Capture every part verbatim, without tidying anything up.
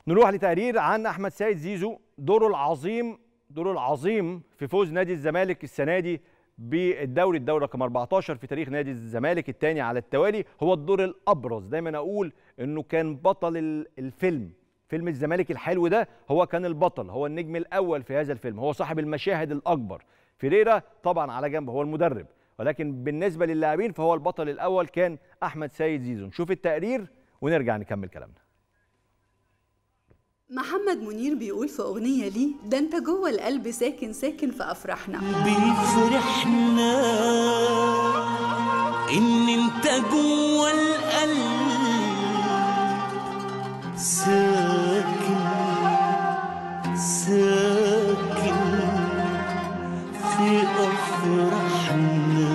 نروح لتقرير عن احمد سيد زيزو، دوره العظيم دوره العظيم في فوز نادي الزمالك السنه دي بالدوري، الدوري رقم أربعتاشر في تاريخ نادي الزمالك، الثاني على التوالي. هو الدور الابرز، دايما اقول انه كان بطل الفيلم، فيلم الزمالك الحلو ده. هو كان البطل، هو النجم الاول في هذا الفيلم، هو صاحب المشاهد الاكبر. فيريرا طبعا على جنب هو المدرب، ولكن بالنسبه للاعبين فهو البطل الاول كان احمد سيد زيزو. نشوف التقرير ونرجع نكمل كلامنا. محمد منير بيقول في أغنية ليه: ده انت جوه القلب ساكن ساكن في أفراحنا. بيفرحنا إن انت جوه القلب ساكن ساكن في أفراحنا،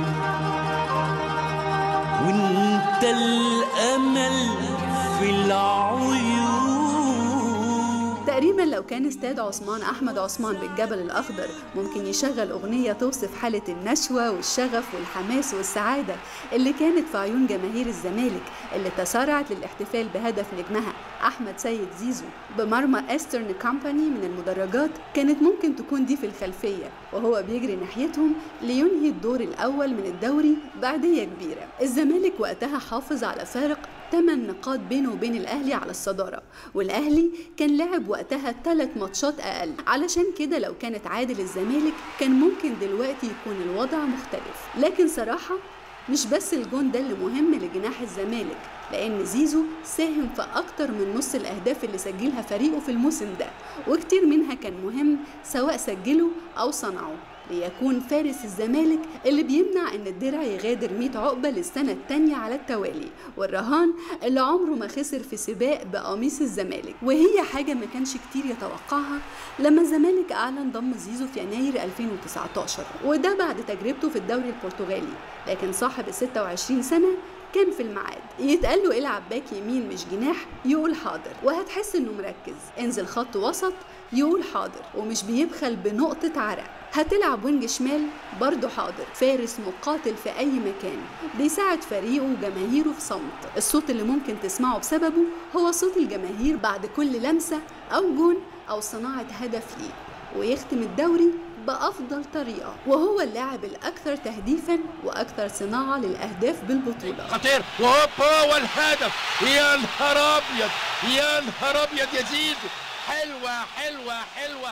وانت الأمل في العيون. تقريبا لو كان استاد عثمان أحمد عثمان بالجبل الأخضر ممكن يشغل أغنية توصف حالة النشوة والشغف والحماس والسعادة اللي كانت في عيون جماهير الزمالك اللي تسارعت للاحتفال بهدف نجمها أحمد سيد زيزو بمرمى إيسترن كامباني من المدرجات. كانت ممكن تكون دي في الخلفية وهو بيجري ناحيتهم لينهي الدور الأول من الدوري بعدية كبيرة. الزمالك وقتها حافظ على فارق ثمان نقاط بينه وبين الأهلي على الصدارة، والأهلي كان لعب وقتها ثلاث ماتشات أقل. علشان كده لو كانت عادل الزمالك كان ممكن دلوقتي يكون الوضع مختلف. لكن صراحة مش بس الجون ده اللي مهم لجناح الزمالك، لأن زيزو ساهم في أكتر من نص الأهداف اللي سجلها فريقه في الموسم ده، وكتير منها كان مهم سواء سجله أو صنعه، ليكون فارس الزمالك اللي بيمنع ان الدرع يغادر مية عقبة للسنة التانية على التوالي، والرهان اللي عمره ما خسر في سباق بقميص الزمالك. وهي حاجة ما كانش كتير يتوقعها لما الزمالك اعلن ضم زيزو في يناير ألفين وتسعتاشر، وده بعد تجربته في الدوري البرتغالي. لكن صاحب الستة وعشرين سنة كان في الميعاد. يتقال له العب باك يمين مش جناح يقول حاضر، وهتحس انه مركز. انزل خط وسط يقول حاضر، ومش بيبخل بنقطة عرق. هتلعب وينج شمال برضه حاضر. فارس مقاتل في أي مكان، بيساعد فريقه وجماهيره في صمت. الصوت اللي ممكن تسمعه بسببه هو صوت الجماهير بعد كل لمسة أو جون أو صناعة هدف ليه. ويختم الدوري بأفضل طريقة، وهو اللاعب الأكثر تهديفاً وأكثر صناعة للأهداف بالبطولة. خطير وهوبا والهدف! يا نهار أبيض يا نهار أبيض يا زيزو! حلوة حلوة حلوة.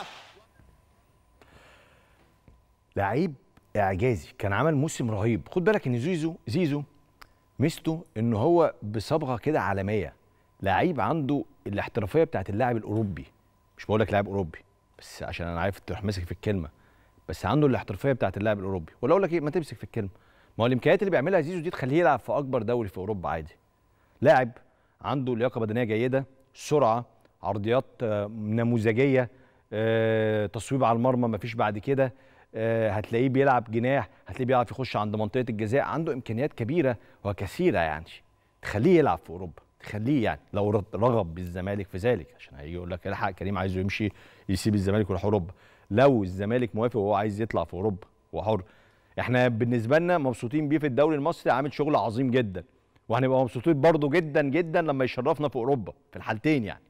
لعيب اعجازي، كان عمل موسم رهيب. خد بالك ان زيزو زيزو ميزته ان هو بصبغه كده عالميه، لعيب عنده الاحترافيه بتاعت اللاعب الاوروبي. مش بقول لك لاعب اوروبي بس عشان انا عارف تروح ماسك في الكلمه، بس عنده الاحترافيه بتاعت اللاعب الاوروبي. ولا اقول لك ايه، ما تمسك في الكلمه. ما هو الامكانيات اللي بيعملها زيزو دي تخليه يلعب في اكبر دوري في اوروبا عادي. لاعب عنده لياقه بدنيه جيده، سرعه، عرضيات نموذجيه، أه، تصويب على المرمى مفيش بعد كده. أه، هتلاقيه بيلعب جناح، هتلاقيه بيعرف يخش عند منطقه الجزاء. عنده امكانيات كبيره وكثيره يعني تخليه يلعب في اوروبا، تخليه يعني لو رغب بالزمالك في ذلك، عشان هيجي يقول لك الحق كريم عايزه يمشي يسيب الزمالك ويروح اوروبا. لو الزمالك موافق وهو عايز يطلع في اوروبا هو حر. احنا بالنسبه لنا مبسوطين بيه في الدوري المصري، عامل شغل عظيم جدا، وهنبقى مبسوطين برضه جدا جدا لما يشرفنا في اوروبا في الحالتين يعني.